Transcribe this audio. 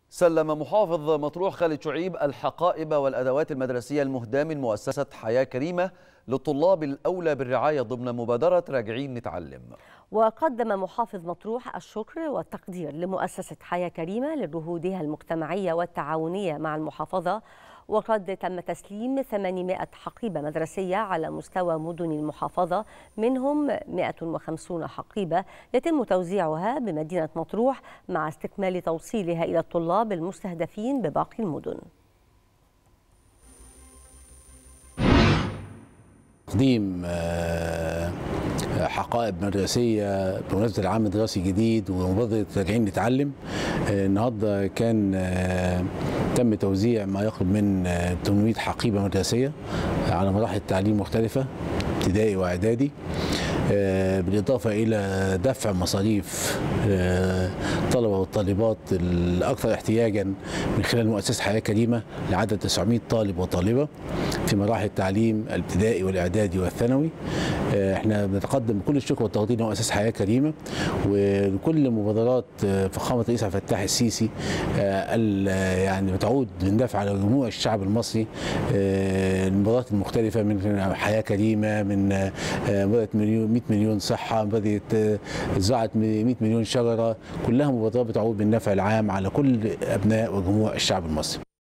سلم محافظ مطروح خالد شعيب الحقائب والأدوات المدرسية المهداة من مؤسسة حياة كريمة للطلاب الأولى بالرعاية ضمن مبادرة راجعين نتعلم. وقدم محافظ مطروح الشكر والتقدير لمؤسسة حياة كريمة لجهودها المجتمعية والتعاونية مع المحافظة، وقد تم تسليم 800 حقيبة مدرسية على مستوى مدن المحافظة، منهم 150 حقيبة يتم توزيعها بمدينة مطروح مع استكمال توصيلها إلى الطلاب المستهدفين بباقي المدن. تقديم حقائب مدرسية بمناسبة العام الدراسي الجديد ومبادرة راجعين نتعلم. النهارده كان تم توزيع ما يقرب من 800 حقيبة مدرسية على مراحل التعليم مختلفة، ابتدائي واعدادي، بالإضافة إلى دفع مصاريف الطلبة والطالبات الأكثر احتياجا من خلال مؤسسة حياة كريمة لعدد 900 طالب وطالبة في مراحل التعليم الابتدائي والإعدادي والثانوي. احنا بنتقدم بكل الشكر والتقدير لمؤسسة حياة كريمة ولكل مبادرات فخامة الرئيس عبد الفتاح السيسي يعني بتعود بالنفع على جموع الشعب المصري. المبادرات المختلفة من حياة كريمة، من مبادرة 100 مليون صحة، مبادرة زراعة 100 مليون شجرة، كلها مبادرات بتعود بالنفع العام على كل أبناء وجموع الشعب المصري.